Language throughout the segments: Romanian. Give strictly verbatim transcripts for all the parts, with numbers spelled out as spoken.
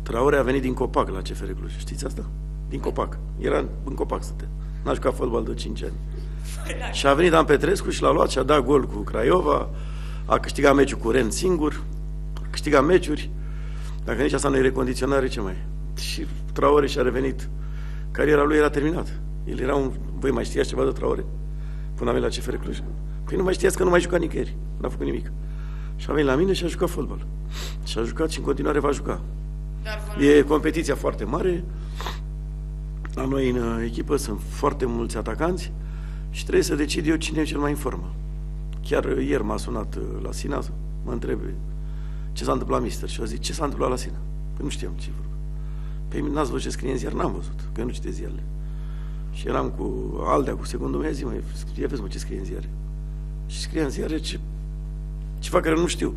Traore a venit din Copac la C F R Cluj. Știți asta? Din Copac. Era în Copac stătea. N-a jucat fotbal de cinci ani. Și a venit Dan Petrescu și l-a luat și a dat gol cu Craiova, a câștigat meciul cu Ren singur, a câștigat meciuri. Dacă nici asta nu e recondiționare, ce mai e? Și Traore și-a revenit. Cariera lui era terminată. El era un... Voi mai știați ceva de Traore? Până a venit la C F R Cluj. Păi nu mai știați că nu mai juca nicăieri. N-a făcut nimic. Și a venit la mine și a jucat fotbal. Și a jucat și în continuare va juca. E competiția foarte mare. La noi în echipă sunt foarte mulți atacanți și trebuie să decid eu cine e cel mai în formă. Chiar ieri m-a sunat la Sina, mă întrebe ce s-a întâmplat, mister. Și a zis, ce s-a întâmplat la Sina? Păi nu știam ce vorba. Păi n-ați văzut ce scrie în ziar? N-am văzut, că eu nu citesc ziarele. Și eram cu Aldea, cu secundul meu, zi, mă, ia vezi, mă, ce scrie în ziare. Și scrie în ziare ce, ceva care nu știu.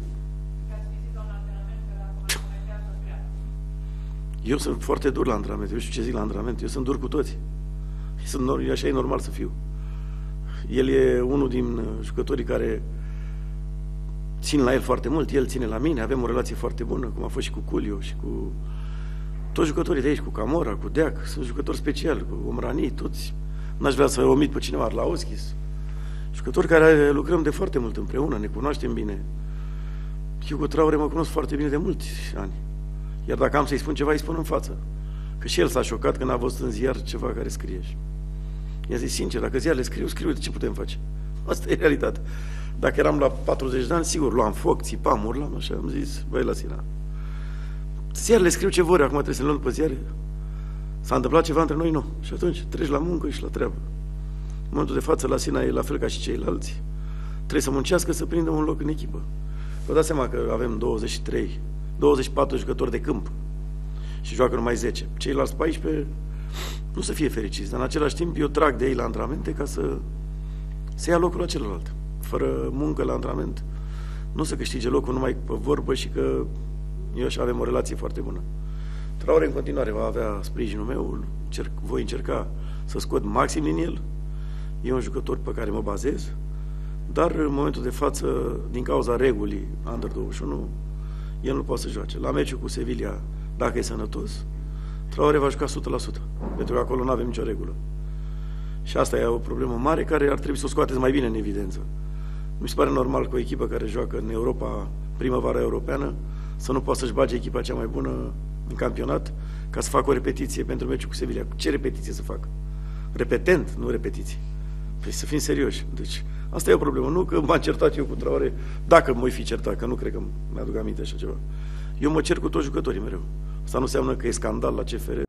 Eu sunt foarte dur la antrenament, eu știu ce zic la antrenament, eu sunt dur cu toți. Sunt, așa e normal să fiu. El e unul din jucătorii care țin la el foarte mult, el ține la mine, avem o relație foarte bună, cum a fost și cu Culio și cu toți jucătorii de aici, cu Camora, cu Deac, sunt jucători speciali, cu Omrani, toți. N-aș vrea să omit pe cineva, Arlaoschis. Jucători care lucrăm de foarte mult împreună, ne cunoaștem bine. Eu cu Traore mă cunosc foarte bine de mulți ani. Iar dacă am să-i spun ceva, îi spun în față. Că și el s-a șocat când a văzut în ziar ceva care scrie. I-a zis, sincer, dacă ziarele scriu, scriu, de ce putem face? Asta e realitatea. Dacă eram la patruzeci de ani, sigur, luam foc, țipam, urlam, așa, am zis, băi, la Sina. Ziarele scriu ce vor, acum trebuie să ne luăm pe ziare. S-a întâmplat ceva între noi? Nu. Și atunci treci la muncă și la treabă. În momentul de față, la Sina e la fel ca și ceilalți. Trebuie să muncească să prindă un loc în echipă. Vă dați seama că avem douăzeci și trei, douăzeci și patru jucători de câmp și joacă numai zece. Ceilalți paisprezece nu să fie fericiți, dar în același timp eu trag de ei la antrenamente ca să, să ia locul la celălalt. Fără muncă la antrenament nu să câștige locul numai pe vorbă și că eu și avem o relație foarte bună. Traore în continuare va avea sprijinul meu, încerc, voi încerca să scot maxim din el. E un jucător pe care mă bazez, dar în momentul de față, din cauza regulii Under douăzeci și unu, el nu poate să joace. La meciul cu Sevilla, dacă e sănătos, Traore va juca o sută la sută, pentru că acolo nu avem nicio regulă. Și asta e o problemă mare care ar trebui să o scoateți mai bine în evidență. Mi se pare normal că o echipă care joacă în Europa, primăvara europeană, să nu poată să-și bage echipa cea mai bună în campionat ca să facă o repetiție pentru meciul cu Sevilla. Ce repetiție să facă? Repetent, nu repetiții. Păi să fim serioși. Deci, asta e o problemă. Nu că m-am certat eu cu Traore, dacă mă fi certat, că nu cred că mi-aduc aminte așa ceva. Eu mă cer cu toți jucătorii mereu. Asta nu înseamnă că e scandal la C F R